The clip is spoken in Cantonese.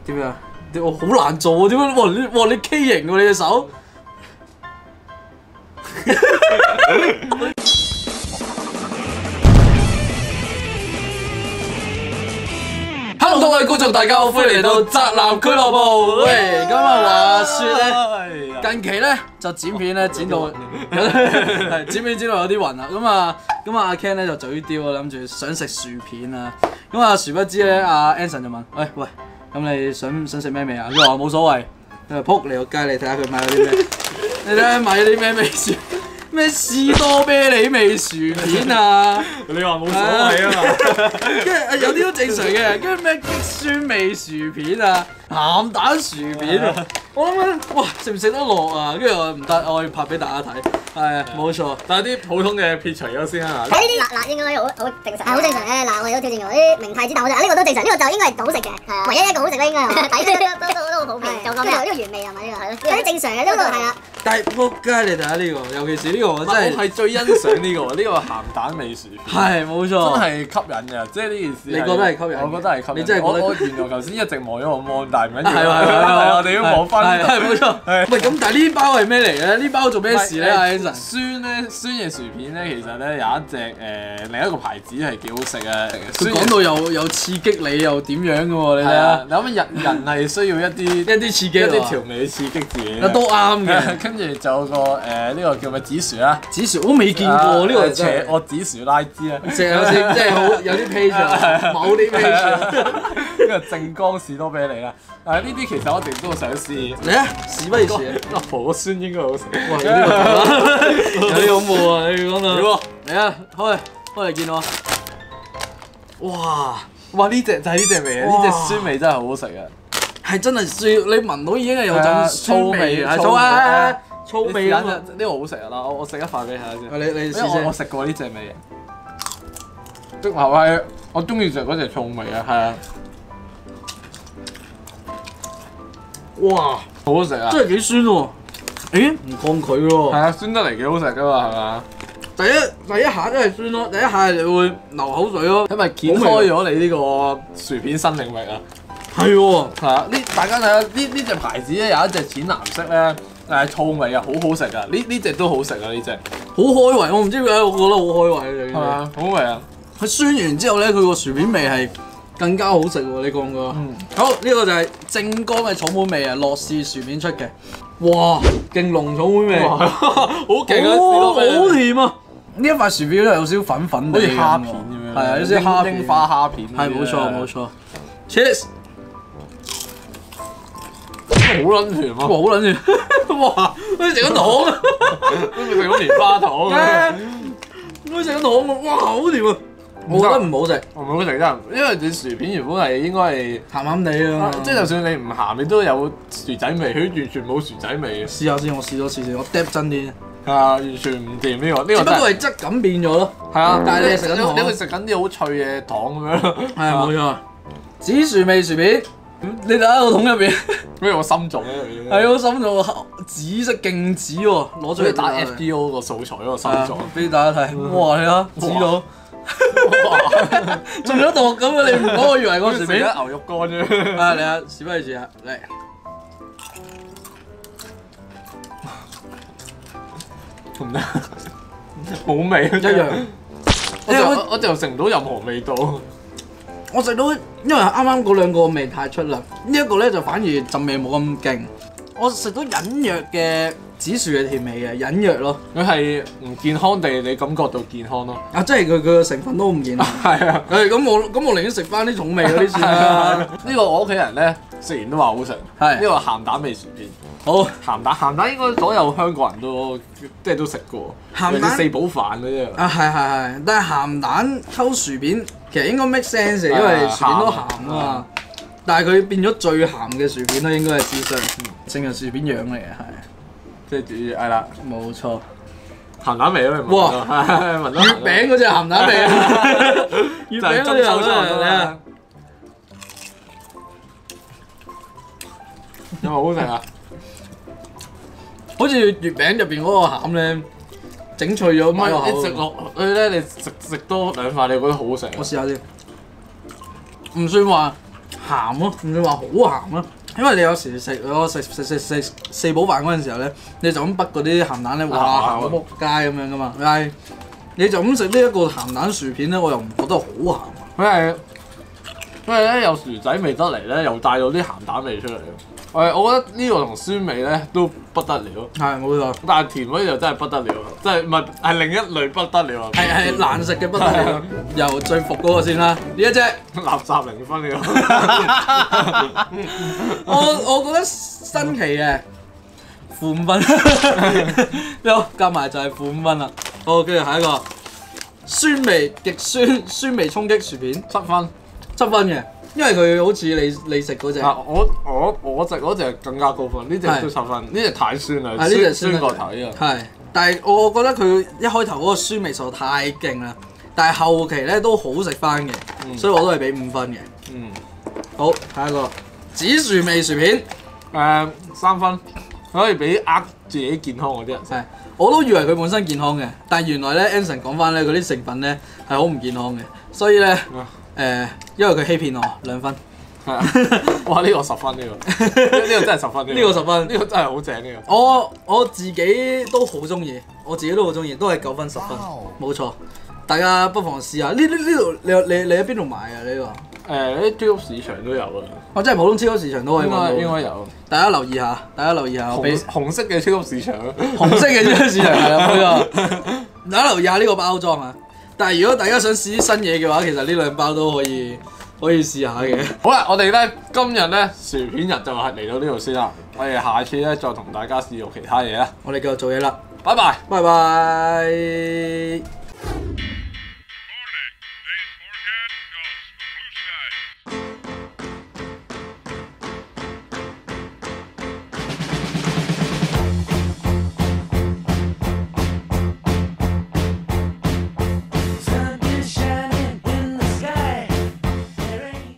點樣？我好難做啊！點解？哇你 K 型喎你隻手。Hello 各位觀眾，大家好，歡迎嚟到宅男俱樂部。喂，今日話説咧，近期咧就剪片咧剪到係剪片剪到有啲暈啦。咁啊阿 Ken 咧就嘴刁啊，諗住想食薯片啊。咁啊殊不知咧，阿 Anson 就問：喂，咁你想食咩味啊？佢話冇所謂。佢話撲你個街，你睇下佢買咗啲咩？你睇下買咗啲咩味薯？咩士多啤梨味薯片啊？ 你話冇所謂啊嘛？ 跟住有啲都正常嘅，跟住咩激酸味薯片啊、鹹蛋薯片啊，我諗緊哇食唔食得落啊？跟住我唔得，我要拍俾大家睇。係冇錯， 但係啲普通嘅撇除咗先啊。 睇呢啲辣應該好正常，係好正常嘅。嗱，我哋都挑戰過啲明太子豆啫，呢個都正常，呢個就應該係好食嘅，唯一一個好食啦應該係。都好普遍，就咁呢個原味係咪呢個？係咯，有啲正常嘅呢個係啦。 但係仆街，你睇下呢個，尤其是呢個我真係係最欣賞呢個，呢個鹹蛋味薯片係冇錯， 真係吸引嘅，即係呢件事。 你覺得係吸引？ 我覺得係吸引。 你真係覺得？ 我原來頭先一直望咗個 mon，但係唔緊要。 係我哋要望翻。 係冇錯。喂，咁但係呢包係咩嚟嘅？呢包做咩事咧？阿 Anson 酸嘅薯片咧，其實咧有一隻另一個牌子係幾好食嘅。 佢講到又刺激你又點樣嘅喎？你睇下， 你諗下人係需要一啲刺激， 一啲調味刺激自己。 都啱嘅。 跟住就有個呢個叫咩紫薯啦， 紫薯我未見過呢個邪惡紫薯拉枝啊， 食有啲即係好有啲 page， 某啲 page。 呢個靖江士多啤梨啦，呢啲其實我哋都想試。 嚟啊，試不如試。 火酸應該好食。 哇！有啲恐怖啊！你講到嚟啊，開嚟見我。 哇！呢隻就係呢隻味啊！呢隻酸味真係好好食啊！ 係真係酸，你聞到已經係有陣酸味，係醋啊！醋味啊！ 呢個好食啊！嗱，我食一塊俾你睇下先。 你試先。 我食過呢隻味。即係我中意食嗰隻醋味啊，係啊。哇！好好食啊！ 真係幾酸喎。誒唔抗拒喎。 係啊，酸得嚟幾好食噶嘛，係嘛？ 第一下真係酸咯，第一下你會流口水咯， 因為掀開咗你呢個薯片新領域啊！ 係喎， 係啊！大家睇下呢隻牌子咧，有一隻淺藍色咧，醋味啊，好好食啊！呢隻都好食啊！呢隻好開胃，我唔知點解我覺得好開胃嘅。 係嘛？好味啊！ 佢酸完之後咧，佢個薯片味係更加好食喎！你覺唔覺？好，呢個就係靖江嘅草莓味啊，樂事薯片出嘅。哇，勁濃草莓味， 好勁啊！ 好甜啊！呢一塊薯片都有少少粉粉地， 好似蝦片咁樣。 係啊，有少少櫻花蝦片。 係冇錯。Cheers！ 好撚甜啊！ 哇，好撚甜！哇，好似食緊糖啊！ 好似食緊棉花糖咁。 好似食緊糖啊！哇，好甜啊！我覺得唔好食， 唔好食真係，因為你薯片原本係應該係鹹鹹地啊！ 即係就算你唔鹹，你都有薯仔味，佢完全冇薯仔味。 試下先，我試多次先，我嗒真啲。 係啊，完全唔掂呢個。 只不過係質感變咗咯。 係啊， 但係你食緊糖， 你會食緊啲好脆嘅糖咁樣。 係啊，冇錯。紫薯味薯片，你睇下個桶入邊， 好似我心臟咧。 係我心臟紫色勁紫喎，攞出嚟打 FDO 個素材嗰個心臟， 俾大家睇。哇，你睇紫到，中咗毒咁啊！你唔講，我以為個薯片牛肉乾啫。 啊，嚟啊，試翻嚟試下，嚟。 唔得，冇味一樣。我就食唔到任何味道。 我食到，因為啱啱嗰兩個味太出啦，呢一個咧就反而陣味冇咁勁。我食到隱約嘅紫薯嘅甜味嘅，隱約咯。 佢係唔健康地，你感覺到健康咯。 啊，即係佢嘅成分都唔健康。 係啊。 咁我寧願食翻啲重味嗰啲算啦。 呢個我屋企人咧食完都話好食。係。呢個鹹蛋味薯片。好，鹹蛋應該所有香港人都即係都食過。鹹蛋四寶飯嗰啲啊，係，但係鹹蛋溝薯片其實應該 make sense 嘅，因為薯片都鹹啊嘛。但係佢變咗最鹹嘅薯片咧，應該係智商正係薯片樣嚟嘅，係。 即係係啦， 冇錯。 鹹蛋味咯， 哇！月餅嗰隻鹹蛋味啊！月餅嗰隻鹹蛋味啊！ 有冇好食啊？ 好似月餅入邊嗰個餡咧，整脆咗。 唔係你食落去咧，你食多兩塊，你覺得好好食。 我試下先，唔算話鹹咯，唔會話好鹹咯。因為你有時食四寶飯嗰陣時候咧，你就咁畢嗰啲鹹蛋咧，哇鹹到仆街咁樣噶嘛。但係你就咁食呢一個鹹蛋薯片咧，我又唔覺得好鹹。 因為咧有薯仔味得嚟咧，又帶到啲鹹蛋味出嚟。我覺得呢個同酸味咧都不得了。 係冇錯， 但係甜嗰啲就真係不得了，即係唔係另一類不得了啊！ 係難食嘅不得了。由最服嗰個先啦，呢一隻垃圾0分呢個。 我覺得新奇嘅負5分，加埋就係負5分啦。好，跟住下一個酸味極酸味衝擊薯片7分嘅。因為佢好似你食嗰隻， 我食嗰隻更加高分，呢隻都7分，呢隻太酸啦，呢隻酸過頭啊！ 係，但係我覺得佢一開頭嗰個酸味實在太勁啦，但係後期咧都好食翻嘅，所以我都係俾5分嘅。好，下一個紫薯味薯片 ，3分，可以俾自己健康嗰啲人食。 我都以為佢本身健康嘅，但係原來咧 Anson 講翻咧嗰啲成分咧係好唔健康嘅，所以咧。因為佢欺騙我2分， 係啊！哇，呢個10分呢個，呢個真係10分呢個10分，呢個真係好正呢個。 我自己都好中意，都係9分10分，冇錯。大家不妨試下。呢度你喺邊度買啊？呢個啲超級市場都有啊。 我真係普通超級市場都可以買到。 應該有。 大家留意下。 紅色嘅超級市場， 紅色嘅超級市場係啦，冇錯。大家留意下呢個包裝啊！但係如果大家想試啲新嘢嘅話，其實呢2包都可以試下嘅。 好啦，我哋咧今日咧薯片日就係嚟到呢度先啦。我哋下次咧再同大家試用其他嘢啦。 我哋繼續做嘢啦， 拜拜， 拜拜。